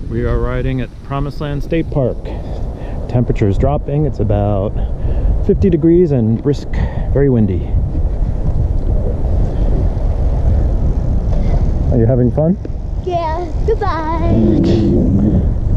We are riding at Promised Land State Park. Temperature is dropping. It's about 50 degrees and brisk, very windy. Are you having fun? Yeah, goodbye.